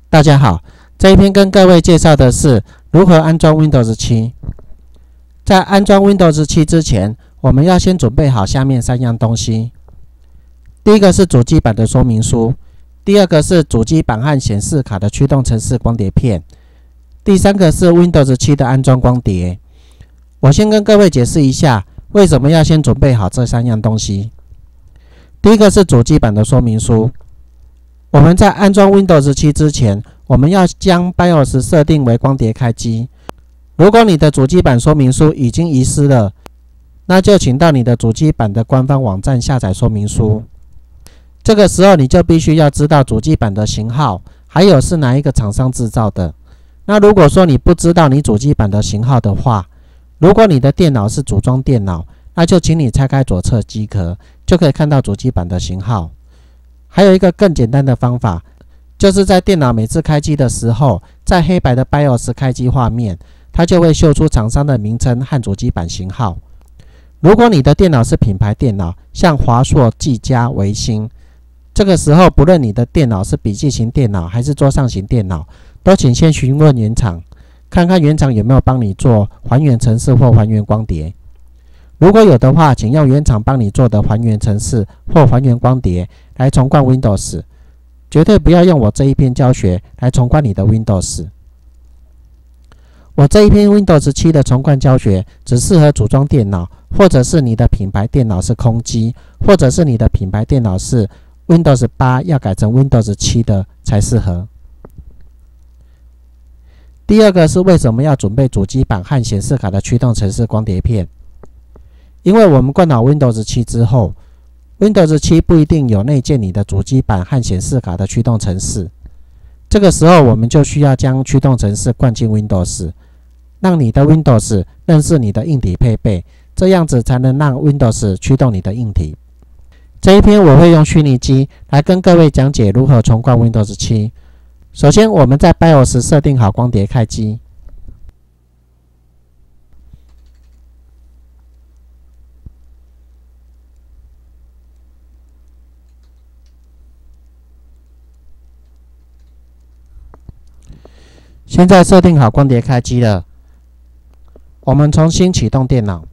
大家好，这一篇跟各位介绍的是如何安装 Windows 7。在安装 Windows 7之前，我们要先准备好下面3样东西。第一个是主机板的说明书，第二个是主机板和显示卡的驱动程式光碟片，第三个是 Windows 7的安装光碟。我先跟各位解释一下，为什么要先准备好这3样东西。第一个是主机板的说明书。我们在安装 Windows 7之前，我们要将 BIOS 设定为光碟开机。如果你的主机板说明书已经遗失了，那就请到你的主机板的官方网站下载说明书。这个时候你就必须要知道主机板的型号，还有是哪一个厂商制造的。那如果说你不知道你主机板的型号的话，如果你的电脑是组装电脑，那就请你拆开左侧机壳，就可以看到主机板的型号。还有一个更简单的方法，就是在电脑每次开机的时候，在黑白的 BIOS 开机画面，它就会秀出厂商的名称和主机板型号。如果你的电脑是品牌电脑，像华硕、技嘉、微星，这个时候不论你的电脑是笔记型电脑还是桌上型电脑，都请先询问原厂，看看原厂有没有帮你做还原程式或还原光碟。如果有的话，请用原厂帮你做的还原程式或还原光碟来重灌 Windows， 绝对不要用我这一篇教学来重灌你的 Windows。我这一篇 Windows 7的重灌教学只适合组装电脑，或者是你的品牌电脑是空机，或者是你的品牌电脑是 Windows 8要改成 Windows 7的才适合。第二个是为什么要准备主机板和显示卡的驱动程式光碟片。因为我们灌好 Windows 7之后， Windows 7不一定有内建你的主机板和显示卡的驱动程式。这个时候我们就需要将驱动程式灌进 Windows， 让你的 Windows 认识你的硬体配备，这样子才能让 Windows 驱动你的硬体。这一篇我会用虚拟机来跟各位讲解如何重灌 Windows 7。首先我们在 BIOS 设定好光碟开机。现在设定好光碟开机了，我们重新启动电脑。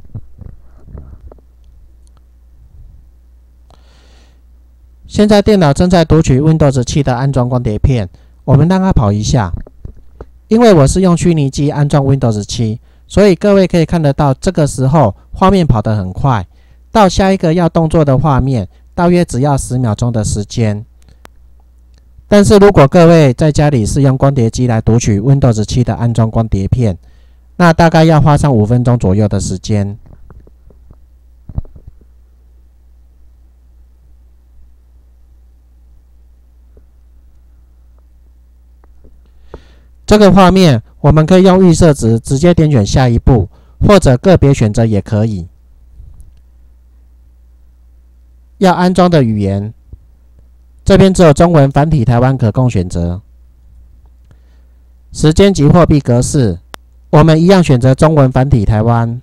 现在电脑正在读取 Windows 7的安装光碟片，我们让它跑一下。因为我是用虚拟机安装 Windows 7，所以各位可以看得到，这个时候画面跑得很快，到下一个要动作的画面，大约只要10秒钟的时间。但是如果各位在家里是用光碟机来读取 Windows 7的安装光碟片，那大概要花上5分钟左右的时间。这个画面我们可以用预设值直接点选下一步，或者个别选择也可以。要安装的语言，这边只有中文、繁体、台湾可供选择。时间及货币格式，我们一样选择中文、繁体、台湾。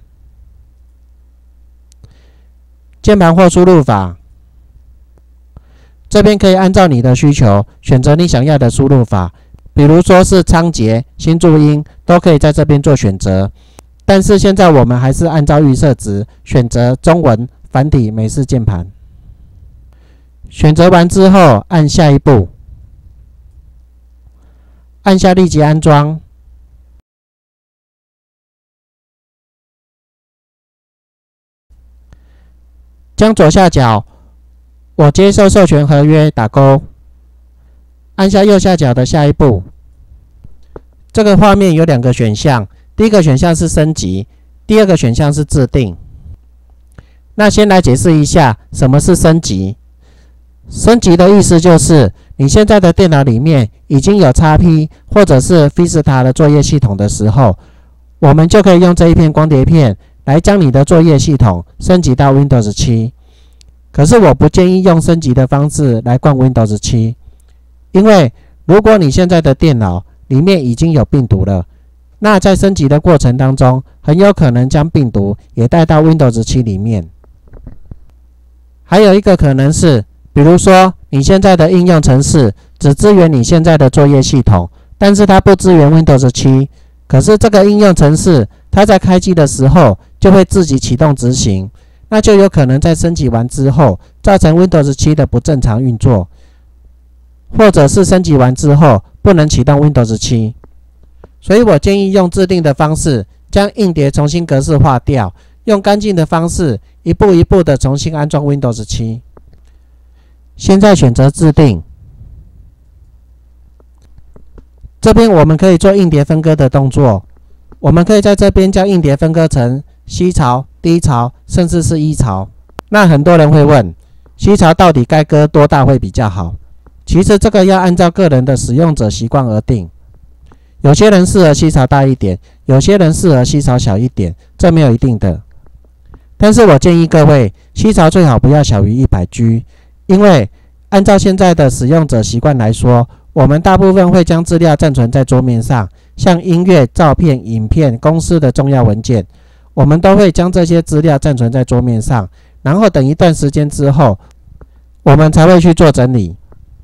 键盘或输入法，这边可以按照你的需求选择你想要的输入法，比如说是仓颉、新注音，都可以在这边做选择。但是现在我们还是按照预设值选择中文、繁体、美式键盘。选择完之后，按下一步，按下立即安装。将左下角我接受授权合约打勾，按下右下角的下一步。这个画面有2个选项，第一个选项是升级，第二个选项是自定。那先来解释一下什么是升级。升级的意思就是你现在的电脑里面已经有 XP 或者是 Vista 的作业系统的时候，我们就可以用这一片光碟片来将你的作业系统升级到 Windows 7。可是我不建议用升级的方式来灌 Windows 7，因为如果你现在的电脑里面已经有病毒了，那在升级的过程当中，很有可能将病毒也带到 Windows 7里面。还有一个可能是，比如说你现在的应用程式只支援你现在的作业系统，但是它不支援 Windows 7。可是这个应用程式它在开机的时候就会自己启动执行，那就有可能在升级完之后造成 Windows 7的不正常运作，或者是升级完之后不能启动 Windows 7。所以我建议用自定的方式将硬碟重新格式化掉，用干净的方式一步一步的重新安装 Windows 7。现在选择自定，这边我们可以做硬碟分割的动作。我们可以在这边将硬碟分割成 C 槽、D 槽，甚至是 E 槽。那很多人会问 ，C 槽到底该割多大会比较好？其实这个要按照个人的使用者习惯而定。有些人适合 C 槽大一点，有些人适合 C 槽小一点，这没有一定的。但是我建议各位 ，C 槽最好不要小于 100G， 因为按照现在的使用者习惯来说，我们大部分会将资料暂存在桌面上，像音乐、照片、影片、公司的重要文件，我们都会将这些资料暂存在桌面上，然后等一段时间之后，我们才会去做整理。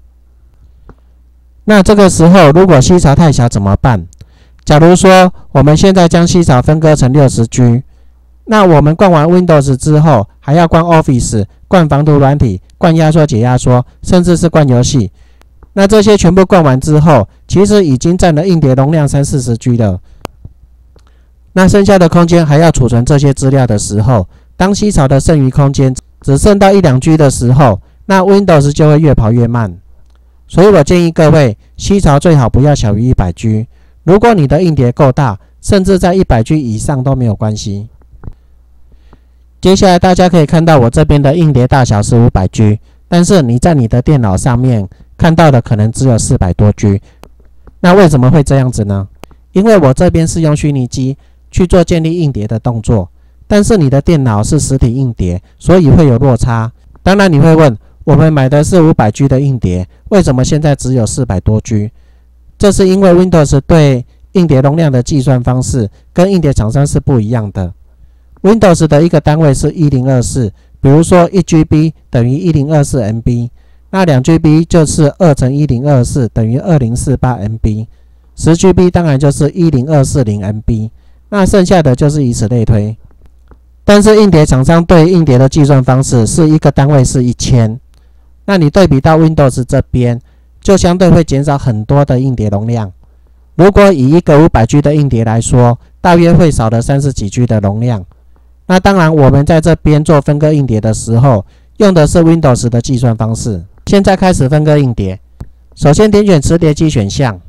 那这个时候，如果 C 槽太小怎么办？假如说我们现在将 C 槽分割成 60G， 那我们灌完 Windows 之后，还要灌 Office、灌防毒软体、灌压缩解压缩，甚至是灌游戏。那这些全部灌完之后，其实已经占了硬碟容量30-40G 了。那剩下的空间还要储存这些资料的时候，当 C 槽的剩余空间只剩到1-2G 的时候，那 Windows 就会越跑越慢。所以我建议各位 ，C 槽最好不要小于 100G。如果你的硬碟够大，甚至在 100G 以上都没有关系。接下来大家可以看到我这边的硬碟大小是 500G， 但是你在你的电脑上面看到的可能只有400多G。那为什么会这样子呢？因为我这边是用虚拟机去做建立硬碟的动作，但是你的电脑是实体硬碟，所以会有落差。当然你会问，我们买的是 500G 的硬碟，为什么现在只有400多G？ 这是因为 Windows 对硬碟容量的计算方式跟硬碟厂商是不一样的。Windows 的一个单位是1024，比如说 1GB 等于 1024MB， 那 2GB 就是2乘1024等于 2048MB，10GB 当然就是 10240MB， 那剩下的就是以此类推。但是硬碟厂商对硬碟的计算方式是一个单位是1000，那你对比到 Windows 这边，就相对会减少很多的硬碟容量。如果以一个 500G 的硬碟来说，大约会少了30几G 的容量。那当然，我们在这边做分割硬碟的时候，用的是 Windows 的计算方式。现在开始分割硬碟，首先点选磁碟机选项，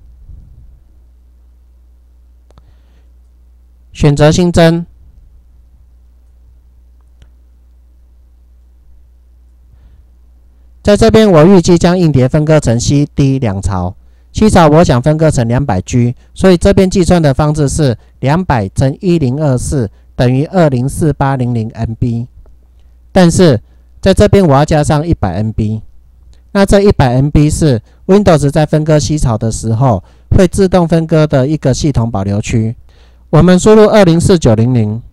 选择新增。在这边，我预计将硬碟分割成 C、D 两槽。C 槽我想分割成 200G， 所以这边计算的方式是200乘1024等于204800MB。但是在这边我要加上 100MB， 那这 100MB 是 Windows 在分割 C 槽的时候会自动分割的一个系统保留区。我们输入204900，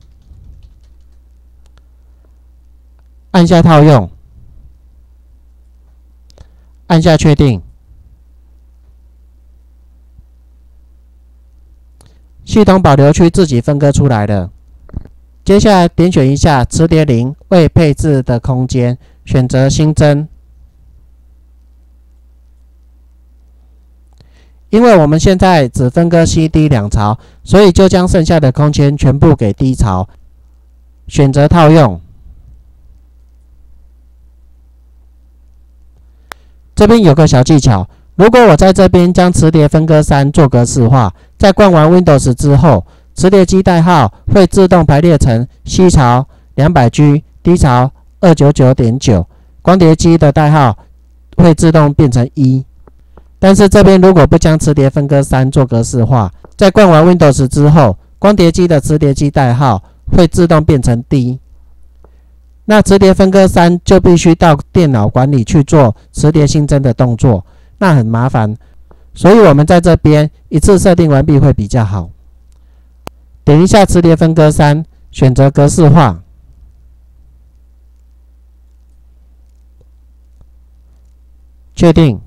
按下套用。按下确定，系统保留区自己分割出来了。接下来点选一下磁碟0未配置的空间，选择新增。因为我们现在只分割 C、D 两槽，所以就将剩下的空间全部给 D 槽，选择套用。这边有个小技巧，如果我在这边将磁碟分割3做格式化，在灌完 Windows 之后，磁碟机代号会自动排列成 C 槽 200G、D 槽 299.9， 光碟机的代号会自动变成1。但是这边如果不将磁碟分割3做格式化，在灌完 Windows 之后，光碟机的磁碟机代号会自动变成 D。那磁碟分割3就必须到电脑管理去做磁碟新增的动作，那很麻烦，所以我们在这边一次设定完毕会比较好。点一下磁碟分割3，选择格式化， 确定。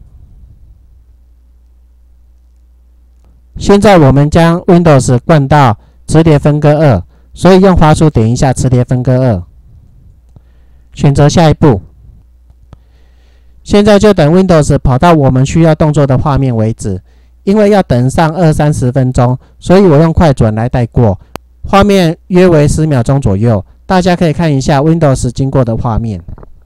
现在我们将 Windows 灌到磁碟分割2，所以用滑鼠点一下磁碟分割2，选择下一步。现在就等 Windows 跑到我们需要动作的画面为止。因为要等上20-30分钟，所以我用快转来带过，画面约为10秒钟左右。大家可以看一下 Windows 经过的画面。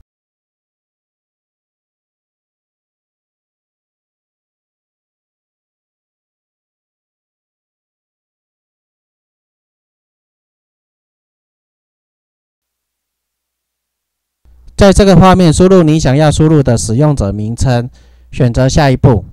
在这个画面输入你想要输入的使用者名称，选择下一步。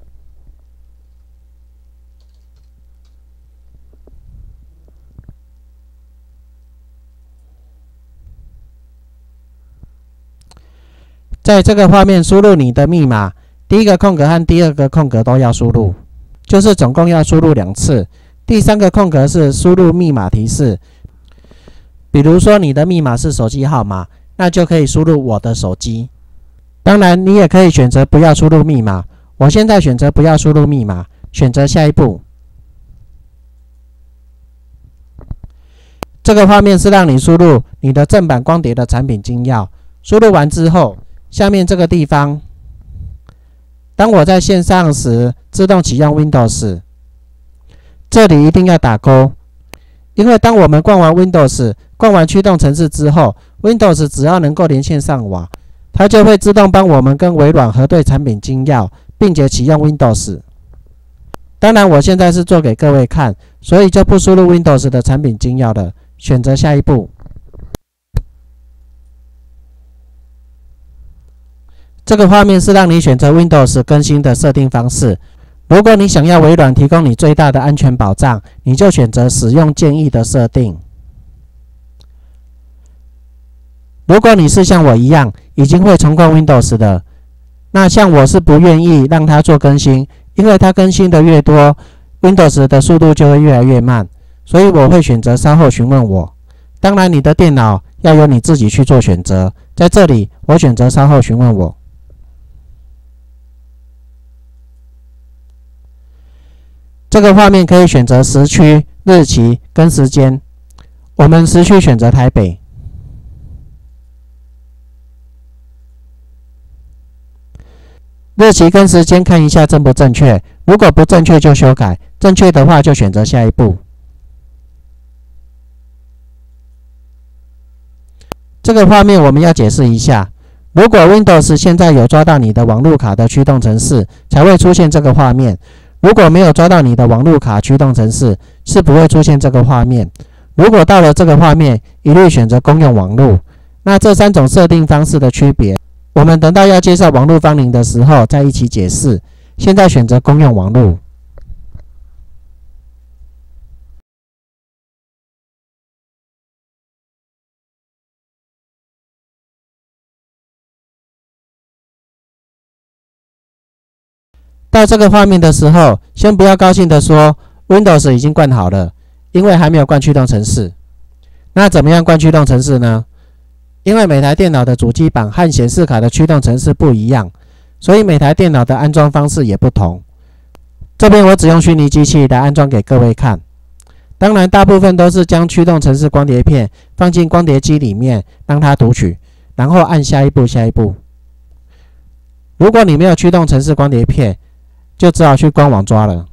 在这个画面输入你的密码，第一个空格和第二个空格都要输入，就是总共要输入2次。第3个空格是输入密码提示，比如说你的密码是手机号码，那就可以输入我的手机。当然，你也可以选择不要输入密码。我现在选择不要输入密码，选择下一步。这个画面是让你输入你的正版光碟的产品精要。输入完之后，下面这个地方，当我在线上时，自动启用 Windows， 这里一定要打勾，因为当我们灌完 Windows， 灌完驱动程式之后 ，Windows 只要能够连线上网，它就会自动帮我们跟微软核对产品精要，并且启用 Windows。当然，我现在是做给各位看，所以就不输入 Windows 的产品精要了，选择下一步。这个画面是让你选择 Windows 更新的设定方式。如果你想要微软提供你最大的安全保障，你就选择使用建议的设定。如果你是像我一样已经会重灌 Windows 的，那像我是不愿意让它做更新，因为它更新的越多 ，Windows 的速度就会越来越慢，所以我会选择稍后询问我。当然，你的电脑要由你自己去做选择。在这里，我选择稍后询问我。这个画面可以选择时区、日期跟时间。我们时区选择台北。日期跟时间看一下正不正确，如果不正确就修改，正确的话就选择下一步。这个画面我们要解释一下，如果 Windows 现在有抓到你的网路卡的驱动程式，才会出现这个画面。如果没有抓到你的网路卡驱动程式，是不会出现这个画面。如果到了这个画面，一律选择公用网路。那这3种设定方式的区别，我们等到要介绍网路芳邻的时候再一起解释。现在选择公用网路。到这个画面的时候，先不要高兴的说 Windows 已经灌好了，因为还没有灌驱动程式。那怎么样灌驱动程式呢？因为每台电脑的主机板和显示卡的驱动程式不一样，所以每台电脑的安装方式也不同。这边我只用虚拟机器来安装给各位看。当然，大部分都是将驱动程式光碟片放进光碟机里面，让它读取，然后按下一步。如果你没有驱动程式光碟片，就只好去官网抓了。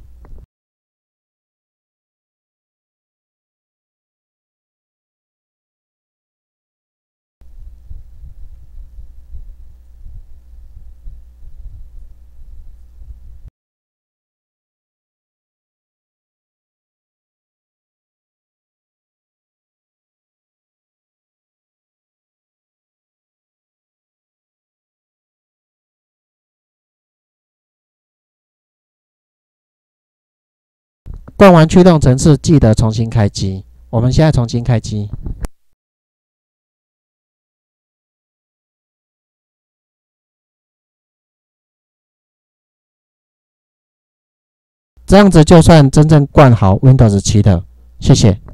灌完驱动程式，记得重新开机。我们现在重新开机。这样子就算真正灌好 Windows 7了。谢谢。